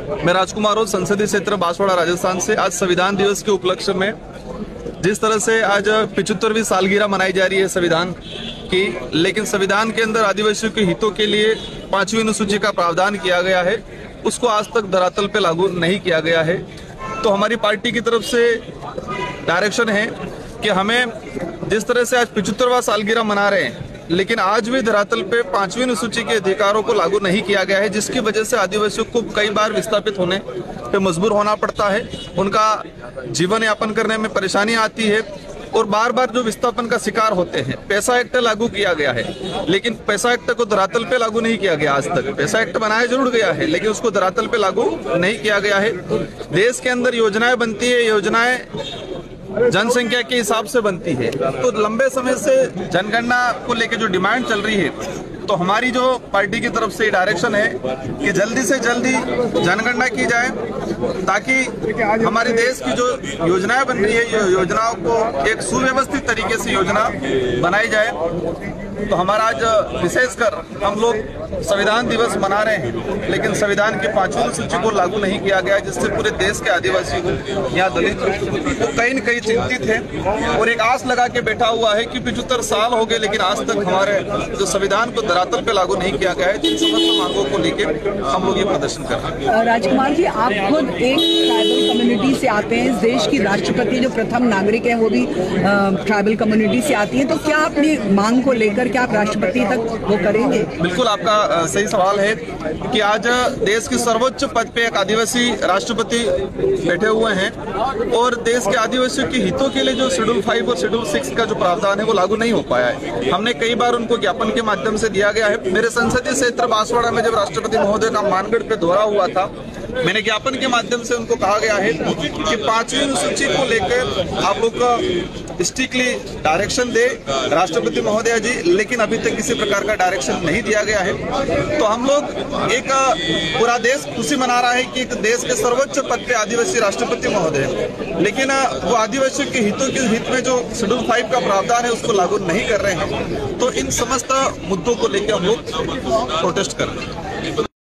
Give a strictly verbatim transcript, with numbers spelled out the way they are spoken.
मैं राजकुमार हूँ, संसदीय क्षेत्र बांसवाड़ा राजस्थान से। आज संविधान दिवस के उपलक्ष्य में जिस तरह से आज पिछहत्तरवीं सालगिरह मनाई जा रही है संविधान की, लेकिन संविधान के अंदर आदिवासियों के हितों के लिए पांचवी अनुसूची का प्रावधान किया गया है, उसको आज तक धरातल पे लागू नहीं किया गया है। तो हमारी पार्टी की तरफ से डायरेक्शन है कि हमें जिस तरह से आज पिछहत्तरवां सालगिरह मना रहे हैं, लेकिन आज भी धरातल पे पांचवी अनुसूची के अधिकारों को लागू नहीं किया गया है, जिसकी वजह से आदिवासियों को कई बार विस्थापित होने पे मजबूर होना पड़ता है, उनका जीवन यापन करने में परेशानी आती है और बार बार जो विस्थापन का शिकार होते हैं। पैसा एक्ट लागू किया गया है, लेकिन पैसा एक्ट को धरातल पे लागू नहीं किया गया। आज तक पैसा एक्ट बनाया जरूर गया है, लेकिन उसको धरातल पे लागू नहीं किया गया है। देश के अंदर योजनाएं बनती है, योजनाएं जनसंख्या के हिसाब से बनती है। तो लंबे समय से जनगणना को लेकर जो डिमांड चल रही है, तो हमारी जो पार्टी की तरफ से डायरेक्शन है कि जल्दी से जल्दी जनगणना की जाए, ताकि हमारे देश की जो योजनाएं बन रही है, ये योजनाओं को एक सुव्यवस्थित तरीके से योजना बनाई जाए। तो हमारा आज विशेषकर हम लोग संविधान दिवस मना रहे हैं, लेकिन संविधान की पांचवी अनुसूची को लागू नहीं किया गया, जिससे पूरे देश के आदिवासी को, यहाँ दलित वो कहीं न कहीं चिंतित है और एक आस लगा के बैठा हुआ है कि पिछहत्तर साल हो गए, लेकिन आज तक हमारे जो संविधान को धरातल पे लागू नहीं किया गया है। जिन समस्त मांगों को लेकर हम लोग ये प्रदर्शन कर रहे हैं। राजकुमार जी, आप खुद एक ट्राइबल कम्युनिटी से आते हैं, इस देश की राष्ट्रपति जो प्रथम नागरिक है वो भी ट्राइबल कम्युनिटी से आती है, तो क्या अपनी मांग को लेकर क्या आप राष्ट्रपति तक वो करेंगे? बिल्कुल, आपका सही सवाल है कि आज देश के सर्वोच्च पद पे एक आदिवासी राष्ट्रपति बैठे हुए हैं और देश के आदिवासियों के हितों के लिए जो शेड्यूल फाइव और शेड्यूल सिक्स का जो प्रावधान है वो लागू नहीं हो पाया है। हमने कई बार उनको ज्ञापन के माध्यम से दिया गया है। मेरे संसदीय क्षेत्र बांसवाड़ा में जब राष्ट्रपति महोदय का मानगढ़ पे दौरा हुआ था, मैंने ज्ञापन के माध्यम से उनको कहा गया है कि पांचवी अनुसूची को लेकर आप लोग स्ट्रिक्टली डायरेक्शन दे राष्ट्रपति महोदय जी, लेकिन अभी तक किसी प्रकार का डायरेक्शन नहीं दिया गया है। तो हम लोग एक पूरा देश खुशी मना रहा है कि एक देश के सर्वोच्च पद पे आदिवासी राष्ट्रपति महोदय, लेकिन वो आदिवासियों के हितों के हित में जो शेड्यूल फाइव का प्रावधान है उसको लागू नहीं कर रहे हैं। तो इन समस्त मुद्दों को लेकर हम लोग प्रोटेस्ट कर रहे हैं।